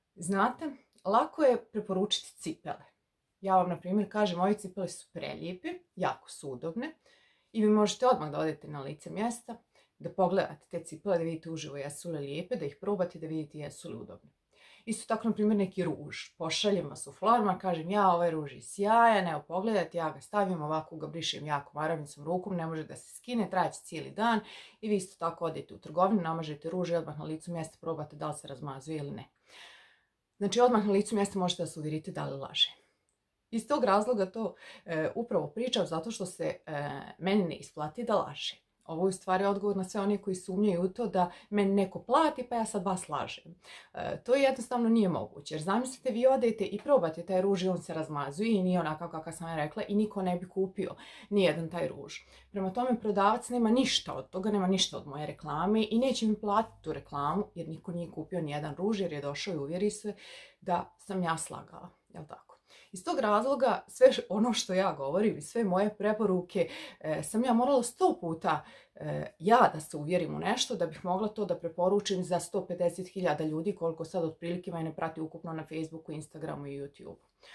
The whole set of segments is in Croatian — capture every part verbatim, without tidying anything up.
Znate, lako je preporučiti cipele. Ja vam, na primjer, kažem, ove cipele su prelijepe, jako su udobne i vi možete odmah da odete na lice mjesta, da pogledate te cipele, da vidite uživo jesu li lijepe, da ih probate, da vidite jesu li udobne. Isto tako, na primjer, neki ruž. Pošaljem vas u florima, kažem, ja, ovaj ruž je sjajan, evo pogledajte, ja ga stavim, ovako ga brišem jako maravnicom rukom, ne može da se skine, trajeće cijeli dan i vi isto tako odete u trgovinu, namažete ruž i odmah na licu mjesta probate da li se razmazuje ili ne. Znači, odmah na licu mjesta možete da se uvjerite da li laže. Iz tog razloga to e, upravo pričam zato što se e, meni ne isplati da laže. Ovo je u stvari odgovor na sve one koji sumnjaju u to da meni neko plati pa ja sad vas lažem. E, to jednostavno nije moguće. Jer zamislite, vi odete i probate taj ruž i on se razmazuje i nije onako kako sam ja rekla i niko ne bi kupio nijedan taj ruž. Prema tome, prodavac nema ništa od toga, nema ništa od moje reklame i neće mi platiti tu reklamu jer niko nije kupio nijedan ruž jer je došao i uvjeri se da sam ja slagala. Jel tako? Iz tog razloga sve ono što ja govorim i sve moje preporuke e, sam ja morala sto puta e, ja da se uvjerim u nešto da bih mogla to da preporučim za sto pedeset hiljada ljudi koliko sad otprilike mene prati ukupno na Facebooku, Instagramu i YouTubeu.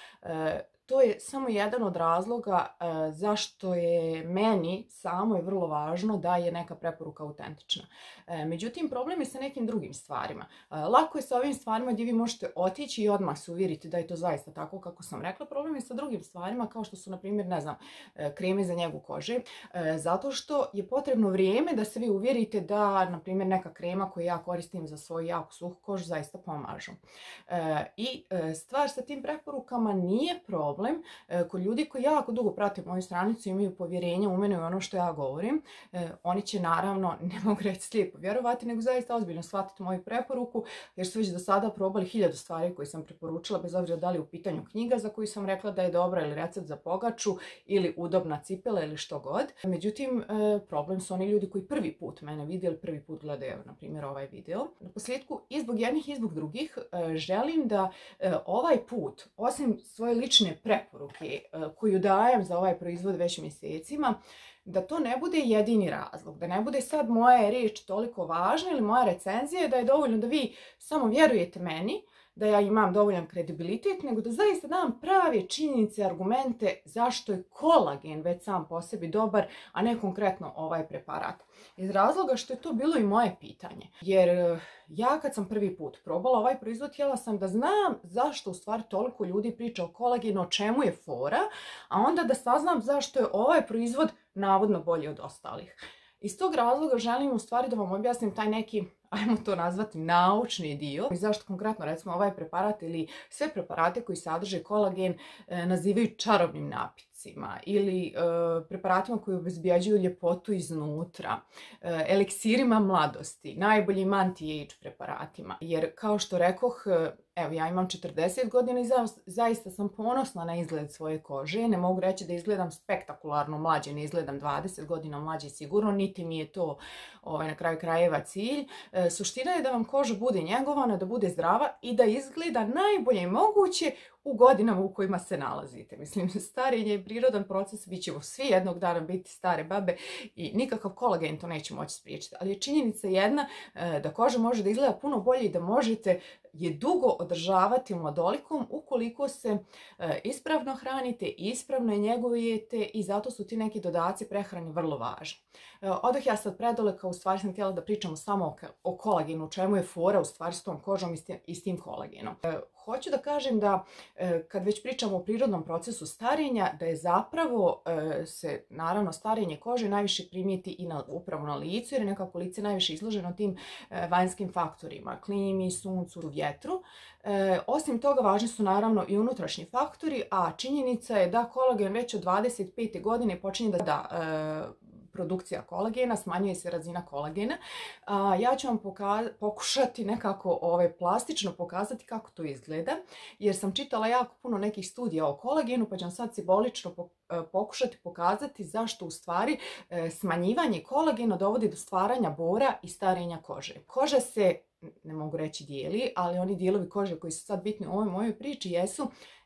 E, to je samo jedan od razloga e, zašto je meni samo je vrlo važno da je neka preporuka autentična. E, međutim, problem je sa nekim drugim stvarima. E, lako je sa ovim stvarima gdje vi možete otići i odmah se uvjeriti da je to zaista tako kako sam rekla. Problem je sa drugim stvarima kao što su, na primjer, ne znam, e, kreme za njegu kože. E, zato što je potrebno vrijeme da se vi uvjerite da, na primjer, neka krema koju ja koristim za svoju jako suhu kožu zaista pomažu. E, I e, stvar sa tim preporukama nije problem. Kod ljudi koji jako dugo prate moju stranicu i imaju povjerenja u mene i ono što ja govorim, oni će naravno, ne mogu reći slijepo vjerovati, nego zaista ozbiljno shvatiti moju preporuku, jer su već do sada probali hiljadu stvari koje sam preporučila, bez obzira da li u pitanju knjiga za koju sam rekla da je dobra ili recept za pogaču ili udobna cipela ili što god. Međutim, problem su oni ljudi koji prvi put mene vide ili prvi put gledaju, na primjer, ovaj video. Na posljedku, i zbog jednih i zbog drugih, želim da ovaj put, osim svoje lične preporuke koju dajem za ovaj proizvod već mjesecima, da to ne bude jedini razlog, da ne bude sad moja riječ toliko važna ili moja recenzija, da je dovoljno da vi samo vjerujete meni, da ja imam dovoljan kredibilitet, nego da zaista dam prave činjenice, argumente zašto je kolagen već sam po sebi dobar, a ne konkretno ovaj preparat. Iz razloga što je to bilo i moje pitanje. Jer ja kad sam prvi put probala ovaj proizvod, htjela sam da znam zašto u stvari toliko ljudi priča o kolagenu, o čemu je fora, a onda da saznam zašto je ovaj proizvod navodno bolji od ostalih. Iz tog razloga želim u stvari da vam objasnim taj neki, ajmo to nazvati, naučni dio. I zašto konkretno, recimo, ovaj preparat ili sve preparate koji sadrže kolagen e, nazivaju čarobnim napitcima ili e, preparatima koji obezbjeđuju ljepotu iznutra, e, eliksirima mladosti, najboljim anti-age preparatima. Jer kao što rekoh, evo, ja imam četrdeset godina i za, zaista sam ponosna na izgled svoje kože. Ne mogu reći da izgledam spektakularno mlađe, ne izgledam dvadeset godina mlađe sigurno, niti mi je to ovaj, na kraju krajeva cilj. E, suština je da vam koža bude njegovana, da bude zdrava i da izgleda najbolje moguće u godinama u kojima se nalazite. Mislim, starenje je prirodan proces, vi ćemo svi jednog dana biti stare babe i nikakav kolagen to neće moći spriječiti. Ali je činjenica jedna e, da koža može da izgleda puno bolje i da možete je dugo održavati mladolikom ukoliko se e, ispravno hranite, ispravno je njegujete i zato su ti neki dodaci prehrani vrlo važni. E, odah ja sad predaleka, u stvari sam htjela da pričamo samo o, o kolagenu, u čemu je fora u stvari s tom kožom i s tim, i s tim kolagenom. E, hoću da kažem da e, kad već pričamo o prirodnom procesu starenja, da je zapravo e, se naravno starenje kože najviše primijeti i na, upravo na licu, jer je nekako lice najviše izloženo tim e, vanjskim faktorima, klimi, suncu, vjetru. E, osim toga, važni su naravno i unutrašnji faktori, a činjenica je da kolagen već od dvadeset pete godine počinje da, da e, produkcija kolagena, smanjuje se razina kolagena. A, ja ću vam pokušati nekako ovaj, plastično pokazati kako to izgleda, jer sam čitala jako puno nekih studija o kolagenu, pa ću vam sad simbolično pokušati pokazati zašto u stvari smanjivanje kolagena dovodi do stvaranja bora i starenja kože. Koža se, ne mogu reći dijeli, ali oni dijelovi kože koji su sad bitni u ovoj mojoj priči jesu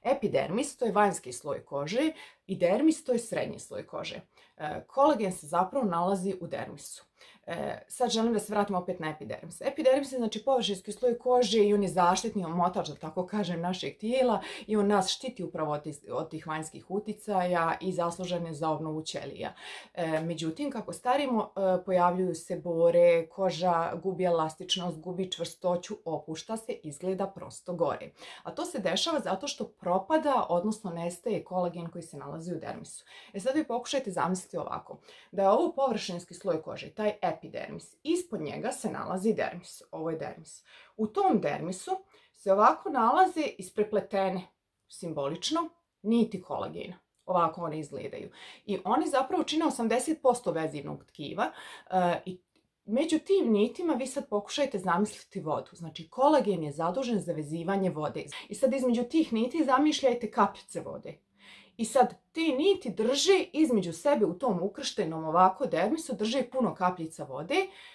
Epidermis, to je vanjski sloj kože i dermis, to je srednji sloj kože. Kolagen se zapravo nalazi u dermisu. E, sad želim da se vratim opet na epidermis. Epidermis je znači površinski sloj kože i on je zaštitni omotač, da tako kažem, našeg tijela i on nas štiti upravo od tih, od tih vanjskih uticaja i zaslužen je za obnovu ćelija. E, međutim, kako starimo, e, pojavljuju se bore, koža gubi elastičnost, gubi čvrstoću, opušta se, izgleda prosto gore. A to se dešava zato što propada, odnosno nestaje kolagen koji se nalazi u dermisu. E sad vi pokušajte zamisliti ovako, da je ovo površinski sloj kože, taj epidermis, ispod njega se nalazi dermis, ovo je dermis. U tom dermisu se ovako nalaze isprepletene, simbolično, niti kolagena. Ovako one izgledaju. I oni zapravo čine osamdeset posto vezivnog tkiva uh, i među tim nitima vi sad pokušajte zamisliti vodu. Znači kolagen je zadužen za vezivanje vode. I sad između tih niti zamišljajte kapljice vode. I sad te niti drže između sebe u tom ukrštenom ovako dermisu, drže puno kapljica vode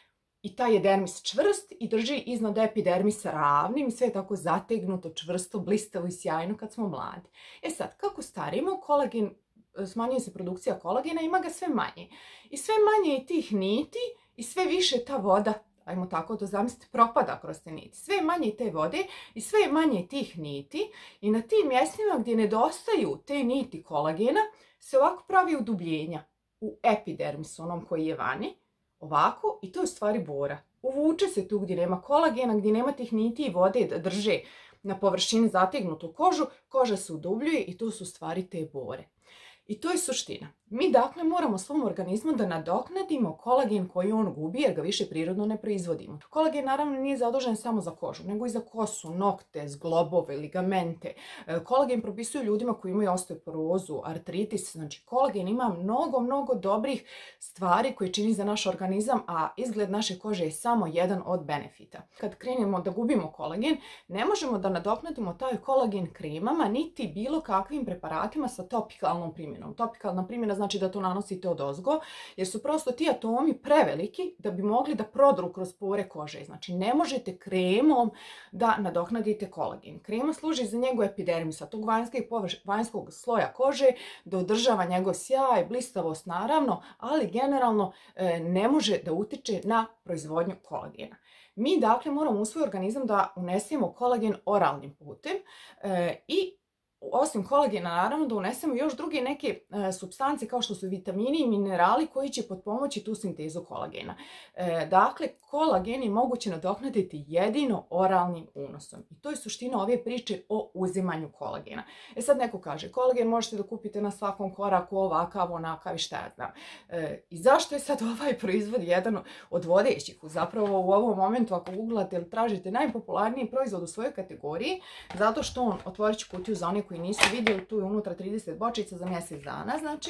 i taj je dermis čvrst i drži iznad epidermisa ravnim i sve je tako zategnuto, čvrsto, blistavo i sjajno kad smo mladi. E sad, kako starimo, kolagen, smanjuje se produkcija kolagena, ima ga sve manje. I sve manje je tih niti i sve više ta voda, ajmo tako to zamisliti, propada kroz te niti. Sve manje te vode i sve manje tih niti i na tim mjestima gdje nedostaju te niti kolagena se ovako pravi udubljenja u epidermisu, onom koji je vani, ovako, i to je u stvari bora. Uvuče se tu gdje nema kolagena, gdje nema tih niti i vode da drže na površini zategnutu kožu, koža se udubljuje i to su u stvari te bore. I to je suština. Mi dakle moramo svom organizmu da nadoknadimo kolagen koji on gubi jer ga više prirodno ne proizvodimo. Kolagen naravno nije zadužen samo za kožu, nego i za kosu, nokte, zglobove, ligamente. Kolagen propisuju ljudima koji imaju osteoporozu, artritis. Znači kolagen ima mnogo, mnogo dobrih stvari koje čini za naš organizam, a izgled naše kože je samo jedan od benefita. Kad krenemo da gubimo kolagen, ne možemo da nadoknadimo taj kolagen kremama niti bilo kakvim preparatima sa topikalnom primjenom. Topikalna primjena znači da to nanosite odozgo, jer su prosto ti atomi preveliki da bi mogli da prodru kroz pore kože. Znači ne možete kremom da nadoknadite kolagen. Krema služi za njegov epidermisa, tog vanjskog, vanjskog sloja kože, da održava njegov sjaj, blistavost naravno, ali generalno e, ne može da utiče na proizvodnju kolagena. Mi dakle moramo u svoj organizam da unesemo kolagen oralnim putem e, i osim kolagena naravno da unesemo još druge neke e, supstance kao što su vitamini i minerali koji će potpomoći tu sintezu kolagena. E, dakle, kolagen je moguće nadoknaditi jedino oralnim unosom. I to je suština ove priče o uzimanju kolagena. E sad neko kaže, kolagen možete da kupite na svakom koraku, ovakav, onakav i šta ja znam. E, I zašto je sad ovaj proizvod jedan od vodećih? Zapravo u ovom momentu ako googlate ili tražite najpopularniji proizvod u svojoj kategoriji, zato što on, otvorit ću kutiju za one koji nisu vidjeli, tu je unutra trideset bočica za mjesec dana, znači.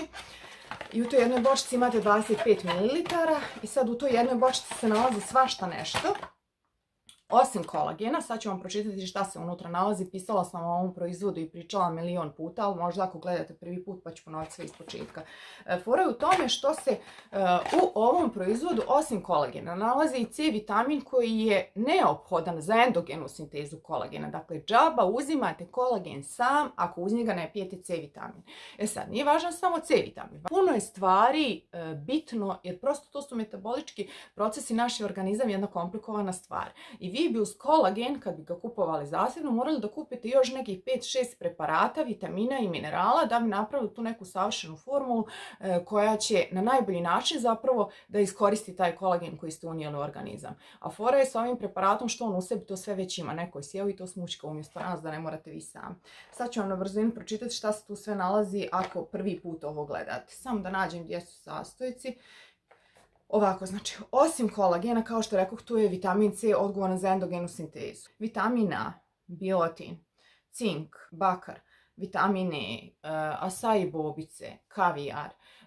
I u toj jednoj bočici imate dvadeset pet mililitara i sad u toj jednoj bočici se nalazi svašta nešto. Osim kolagena, sad ću vam pročitati šta se unutra nalazi, pisala sam o ovom proizvodu i pričala milion puta, ali možda ako gledate prvi put pa ću ponoviti sve iz početka. Fora je u tome što se uh, u ovom proizvodu osim kolagena nalazi i C vitamin koji je neophodan za endogenu sintezu kolagena. Dakle, džaba uzimate kolagen sam ako uz njega ne pijete C vitamin. E sad, nije važan samo C vitamin. Puno je stvari uh, bitno jer prosto to su metabolički procesi, naš organizam je jedna komplikovana stvar. I vi bi uz kolagen, kad bi ga kupovali zasebno, morali da kupite još nekih pet šest preparata, vitamina i minerala da bi napravili tu neku savršenu formulu e, koja će na najbolji način zapravo da iskoristi taj kolagen koji ste unijeli u organizam. A fora je s ovim preparatom što on u sebi to sve već ima. Neko je sjeo i to smučka umjesto nas da ne morate vi sami. Sad ću vam na brzinu pročitati šta se tu sve nalazi ako prvi put ovo gledate. Samo da nađem gdje su sastojci. Ovako, znači, osim kolagena, kao što rekoh, tu je vitamin C odgovoran za endogenu sintezu. Vitamin A, biotin, cink, bakar, vitamine, uh, asai bobice, kavijar, uh,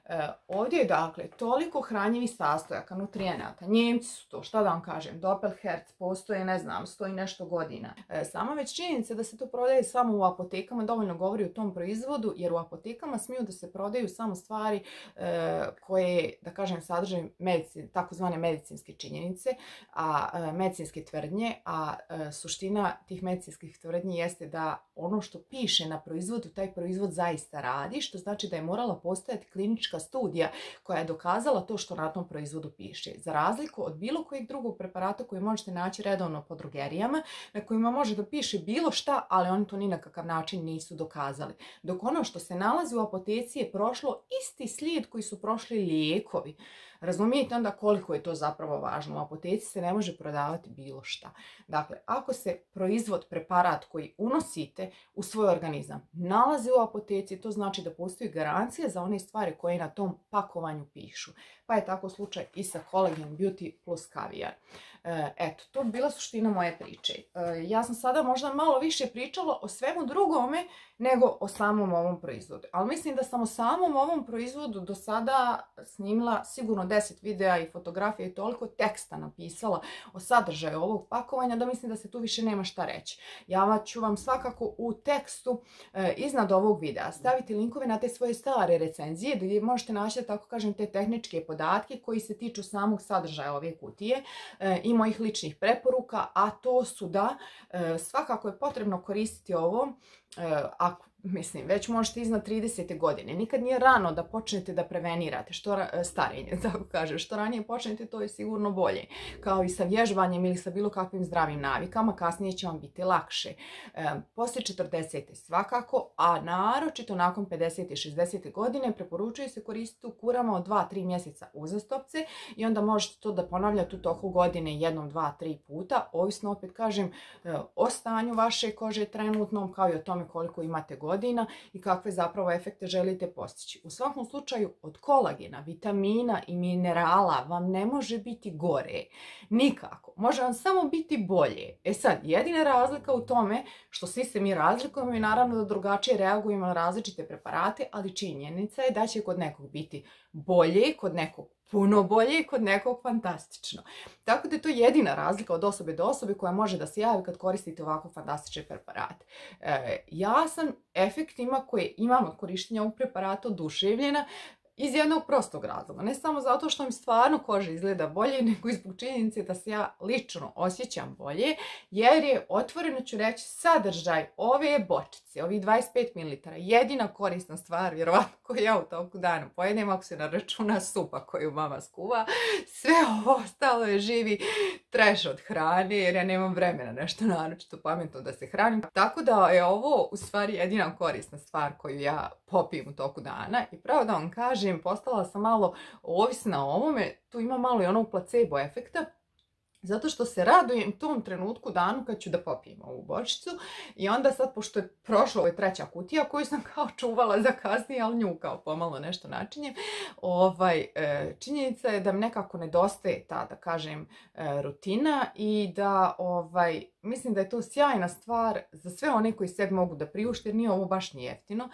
E, ovdje je dakle toliko hranjivih sastojaka, nutrijenata, Njemci su to, šta da vam kažem, Doppelherz postoje, ne znam, stoji nešto godina. E, sama već činjenica da se to prodaje samo u apotekama dovoljno govori o tom proizvodu, jer u apotekama smiju da se prodaju samo stvari e, koje, da kažem, sadrže medicin, takozvane medicinske činjenice, a e, medicinske tvrdnje, a e, suština tih medicinskih tvrdnji jeste da ono što piše na proizvodu, taj proizvod zaista radi, što znači da je morala postojati klinička studija koja je dokazala to što na tom proizvodu piše. Za razliku od bilo kojeg drugog preparata koji možete naći redovno po drogerijama, na kojima može da piše bilo šta, ali oni to ni na kakav način nisu dokazali. Dok ono što se nalazi u apoteci je prošlo isti slijed koji su prošli lijekovi. Razumijete onda koliko je to zapravo važno. U apoteci se ne može prodavati bilo šta. Dakle, ako se proizvod, preparat koji unosite u svoj organizam nalazi u apoteci, to znači da postoji garancija za one stvari koje na tom pakovanju pišu. Pa je tako slučaj i sa Collagen Beauty plus kavijar. Eto, to bi bila suština moje priče. Ja sam sada možda malo više pričala o svemu drugome nego o samom ovom proizvodu. Ali mislim da sam o samom ovom proizvodu do sada snimila sigurno deset videa i fotografija i toliko teksta napisala o sadržaju ovog pakovanja da mislim da se tu više nema šta reći. Ja ću vam svakako u tekstu e, iznad ovog videa staviti linkove na te svoje stare recenzije gdje možete naći, da tako kažem, te tehničke podatke koji se tiču samog sadržaja ove kutije e, i mojih ličnih preporuka, a to su da e, svakako je potrebno koristiti ovo e, ako mislim, već možete iznad tridesete godine. Nikad nije rano da počnete da prevenirate što starenje, tako kažem. Što ranije počnete, to je sigurno bolje. Kao i sa vježbanjem ili sa bilo kakvim zdravim navikama, kasnije će vam biti lakše. E, poslije četrdesete svakako, a naročito nakon pedesete i šezdesete godine preporučuje se koristiti u kurama od dva do tri mjeseca uzastopce i onda možete to da ponavljate u toku godine jednom, dva, tri puta, ovisno, opet kažem, o stanju vaše kože trenutnom, kao i o tome koliko imate godina godina i kakve zapravo efekte želite postići. U svakom slučaju od kolagena, vitamina i minerala vam ne može biti gore. Nikako. Može vam samo biti bolje. E sad, jedina razlika u tome što svi se mi razlikujemo i naravno da drugačije reagujemo na različite preparate, ali činjenica je da će kod nekog biti bolje, kod nekog puno bolje i kod nekog fantastično. Tako da je to jedina razlika od osobe do osobe koja može da se javi kad koristite ovako fantastične preparate. E, ja sam efektima koje imam od korištenja ovog preparata oduševljena iz jednog prostog razloga. Ne samo zato što mi stvarno koža izgleda bolje, nego i zbog činjenice da se ja lično osjećam bolje, jer je, otvoreno ću reći, sadržaj ove bočice, ovih dvadeset pet mililitara, jedina korisna stvar, vjerovatno, koju ja u toku dana pojedem, ako se ne računa supa koju mama skuva. Sve ovo ostalo je živi treš od hrane, jer ja nemam vremena nešto naročito pametno da se hranim. Tako da je ovo u stvari jedina korisna stvar koju ja popijem u toku dana. I pravo da vam kažem, postala sam malo ovisna o ovome, tu ima malo i onog placebo efekta, zato što se radujem tom trenutku danu kad ću da popijem ovu bočicu i onda sad, pošto je prošla ovo treća kutija koju sam kao čuvala za kasnije, ali nju kao pomalo nešto načinjem, ovaj, činjenica je da mi nekako nedostaje ta, da kažem, rutina i da ovaj, mislim da je to sjajna stvar za sve one koji sebi mogu da priušte, jer nije ovo baš ni jeftino.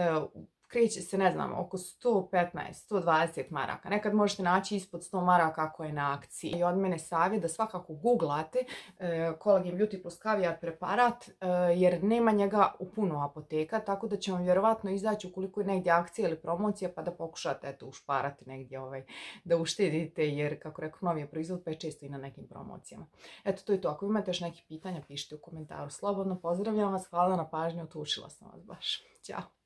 Kreće se, ne znam, oko sto petnaest do sto dvadeset maraka. Nekad možete naći ispod sto maraka ako je na akciji. I od mene savjet da svakako googlate e, Collagen Beauty plus kavijar preparat, e, jer nema njega u puno apoteka, tako da će vam vjerovatno izaći ukoliko je negdje akcija ili promocija, pa da pokušate eto, ušparati negdje, ovaj, da uštedite, jer kako rekao, novi je proizvod, pa je često i na nekim promocijama. Eto, to je to. Ako imate još nekih pitanja, pišite u komentaru. Slobodno pozdravljam vas, hvala na pažnju, otušila sam vas baš. Ćao!